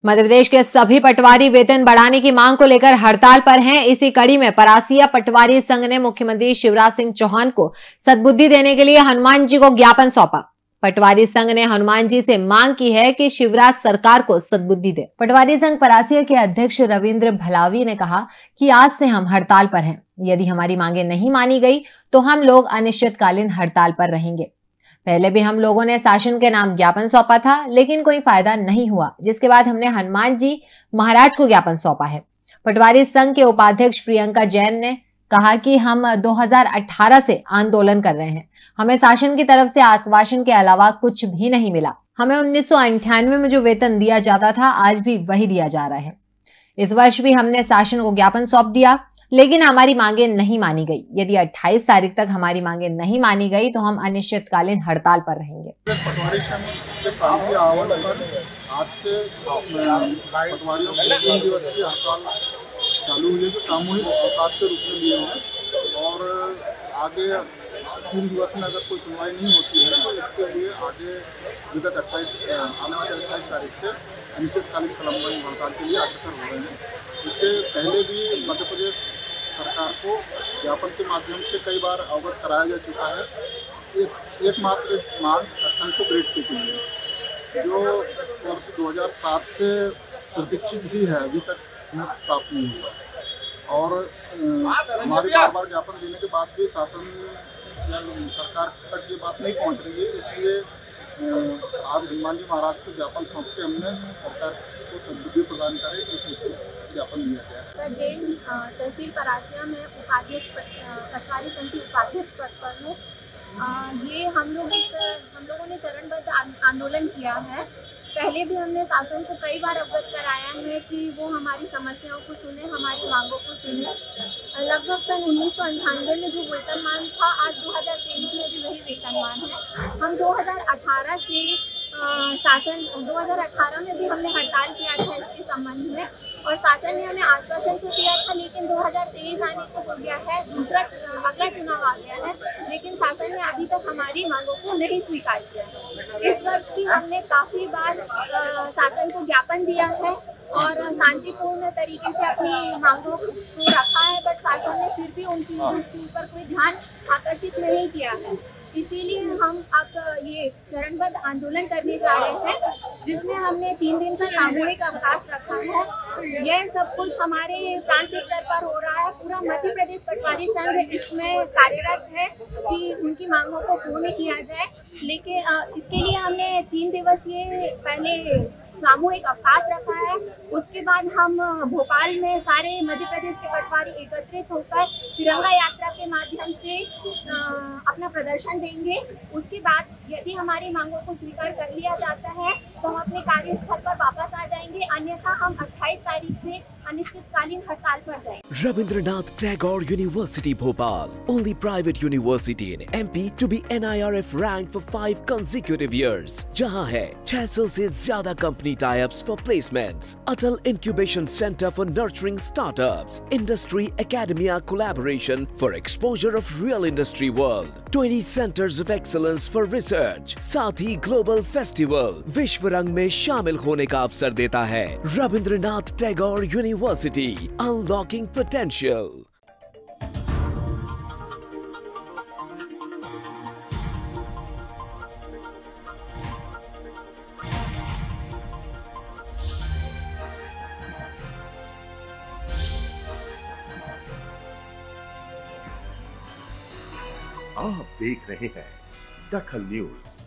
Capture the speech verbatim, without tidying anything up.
मध्य प्रदेश के सभी पटवारी वेतन बढ़ाने की मांग को लेकर हड़ताल पर हैं। इसी कड़ी में परासिया पटवारी संघ ने मुख्यमंत्री शिवराज सिंह चौहान को सद्बुद्धि देने के लिए हनुमान जी को ज्ञापन सौंपा। पटवारी संघ ने हनुमान जी से मांग की है कि शिवराज सरकार को सद्बुद्धि दे। पटवारी संघ परासिया के अध्यक्ष रविंद्र भलावी ने कहा कि आज से हम हड़ताल पर हैं। यदि हमारी मांगे नहीं मानी गई तो हम लोग अनिश्चितकालीन हड़ताल पर रहेंगे। पहले भी हम लोगों ने शासन के नाम ज्ञापन सौंपा था, लेकिन कोई फायदा नहीं हुआ, जिसके बाद हमने हनुमान जी महाराज को ज्ञापन सौंपा है। पटवारी संघ के उपाध्यक्ष प्रियंका जैन ने कहा कि हम दो हज़ार अठारह से आंदोलन कर रहे हैं। हमें शासन की तरफ से आश्वासन के अलावा कुछ भी नहीं मिला। हमें उन्नीस सौ अंठानवे में जो वेतन दिया जाता था, आज भी वही दिया जा रहा है। इस वर्ष भी हमने शासन को ज्ञापन सौंप दिया, लेकिन हमारी मांगे नहीं मानी गई। यदि अट्ठाईस तारीख तक हमारी मांगे नहीं मानी गई तो हम अनिश्चितकालीन हड़ताल पर रहेंगे। पटवारी संघ के काम के आह्वान पर आज से पटवारियों की तीन दिवसीय हड़ताल चालू हुई है, जो सामूहिक अवकाश के रूप में लिए हैं और आगे तीन दिवस में अगर कोई सुनवाई नहीं होती है तो इसके लिए आगे विगत अट्ठाईस आने वाले अट्ठाईस तारीख से अनिश्चितकालीन कलमबंदी हड़ताल के लिए अग्रसर हो रहे हैं। इससे पहले भी मध्य प्रदेश सरकार को ज्ञापन के माध्यम से कई बार अवगत कराया जा चुका है। एक एकमात्र मांग अत्यंत ग्रेड की थी, जो वर्ष दो हज़ार सात से प्रतीक्षित भी है, अभी तक प्राप्त नहीं हुआ और हमारे बार बार ज्ञापन देने के बाद भी शासन या सरकार तक ये बात नहीं पहुंच रही है। इसलिए आज हनुमान जी महाराज को ज्ञापन सौंप के हमने सरकार को सद्बुद्धि प्रदान करे, इस ज्ञापन दिया गया है। जैन तहसील परासिया में उपाध्यक्ष पटवारी संघ की उपाध्यक्ष पद पर हूँ। ये हम लोग हम लोगों ने चरणबद्ध आंदोलन किया है। पहले भी हमने शासन को कई बार अवगत कराया है कि वो हमारी समस्याओं को सुने, हमारी मांगों को सुने। लगभग सन उन्नीस सौ अंठानवे में जो वेतनमान था, आज दो हज़ार तेईस में भी वही वेतनमान है। हम दो हज़ार अठारह से शासन दो हज़ार अठारह में भी हमने हड़ताल किया था इसके संबंध में और शासन ने हमें आश्वासन तो दिया था, लेकिन दो हज़ार तेईस आने को हो गया है, दूसरा अगला चुनाव आ गया है, लेकिन शासन ने अभी तक हमारी मांगों को नहीं स्वीकार किया है। इस वर्ष भी हमने काफ़ी बार शासन को ज्ञापन दिया है और शांतिपूर्ण तरीके से अपनी मांगों को रखा है, बट शासन ने फिर भी उनकी उनके ऊपर कोई ध्यान आकर्षित नहीं किया है। इसीलिए हम अब ये चरणबद्ध आंदोलन करने जा रहे हैं, जिसमें हमने तीन दिन का सामूहिक अवकाश रखा है। यह सब कुछ हमारे प्रांत स्तर पर हो रहा है। पूरा मध्य प्रदेश पटवारी संघ इसमें कार्यरत है कि उनकी मांगों को पूर्ण किया जाए, लेकिन इसके लिए हमने तीन दिवसीय पहले सामूहिक अवकाश रखा है। उसके बाद हम भोपाल में सारे मध्य प्रदेश के पटवारी एकत्रित होकर तिरंगा यात्रा के माध्यम से अपना प्रदर्शन देंगे। उसके बाद यदि हमारी मांगों को स्वीकार कर लिया जाता है तो हम अपने कार्यस्थल पर वापस आ जाएंगे, अन्यथा हम अट्ठाईस तारीख से अनिश्चितकालीन हड़ताल पर जाएंगे। Rabindranath Tagore University Bhopal, only private university in M P to be N I R F ranked for five consecutive years, जहां है छह सौ से ज्यादा company tie-ups for placements, Atal Incubation Center for nurturing startups, Industry Academia collaboration for exposure of real industry world, twenty centers of excellence for research, साथ ही global festival विश्व रंग में शामिल होने का अवसर देता है। Rabindranath Tagore university, unlocking potential. आप देख रहे हैं दखल न्यूज।